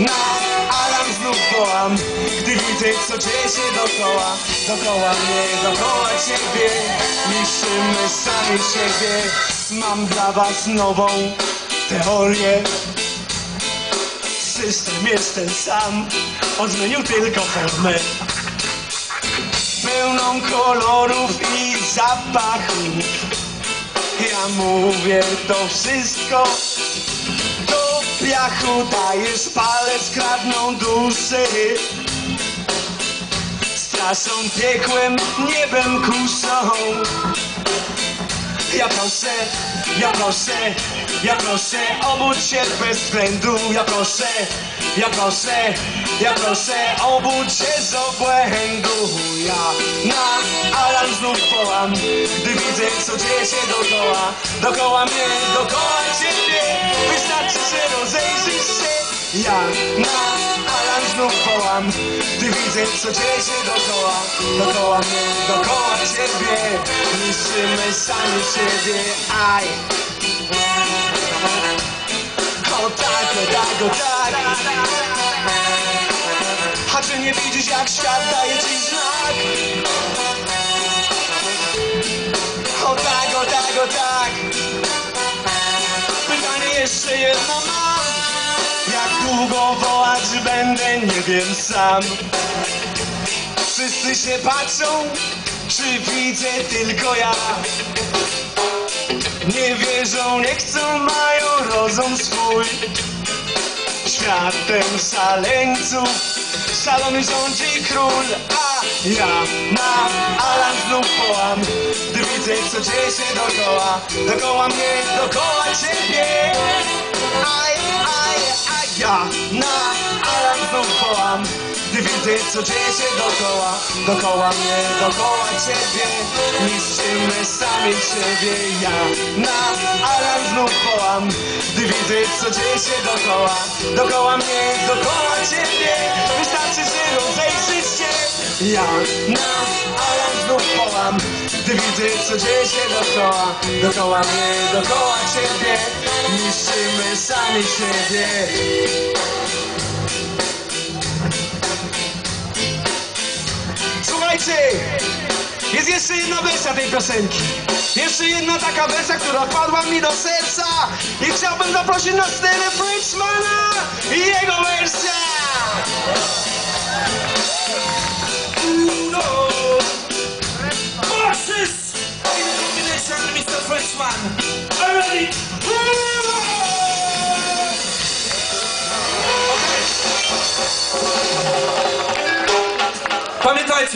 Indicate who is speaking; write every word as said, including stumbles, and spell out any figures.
Speaker 1: na alarm znów wołam, gdy widzę, co dzieje się dookoła. Dookoła mnie, dookoła ciebie, niszczymy sami siebie. Mam dla was nową teorię. System jest ten sam, on zmienił tylko formę. Pełną kolorów i zapachów. Ja mówię to wszystko do piachu. Dajesz palec, kradną duszy. Straszą piekłem, niebem kuszą. Ja proszę, ja proszę, ja proszę, obudź się bez względu. Ja proszę, ja proszę, ja proszę, obudź się z obłędu. Ja na alarm znów wołam, gdy widzę, co dzieje się dookoła. Dookoła mnie, dookoła ciebie, wystarczy, że rozejrzysz się. Ja na alarm znów wołam, gdy widzę, co dzieje się dookoła. Dookoła mnie, dookoła ciebie, niszczymy sami siebie. Aj! O tak, o tak, o tak. A czy nie widzisz, jak świat daje ci znak? O tak, o tak, o tak. Pytanie jeszcze jedno mam. Jak długo wołać będę, nie wiem sam. Wszyscy się patrzą, czy widzę tylko ja. Nie wierzą, nie chcą, mają rozum swój. Światem szaleńców szalony rządzi król. A ja na alarm znów wołam, gdy widzę, co dzieje się dookoła. Dookoła mnie, dookoła ciebie. Aj, aj, aj. Ja na alarm znów wołam, gdy widzę, co dzieje się dookoła. Dookoła mnie, dookoła ciebie, niszczymy sami siebie. Ja na alarm znów wołam, gdy widzę, co dzieje się dookoła. Dookoła mnie, dookoła ciebie, wystarczy, że rozejrzysz się. Ja na alarm znów wołam, gdy widzę, co dzieje się dookoła. Dookoła mnie, dookoła ciebie, niszczymy sami siebie. Słuchajcie, jest jeszcze jedna wersja tej piosenki. Jeszcze jedna taka wersja, która wpadła mi do serca. I chciałbym zaprosić na scenę Frenchmana i jego wersja. Uno, Moses, in the combination, mister Frenchman. Are you ready? Pamiętajcie.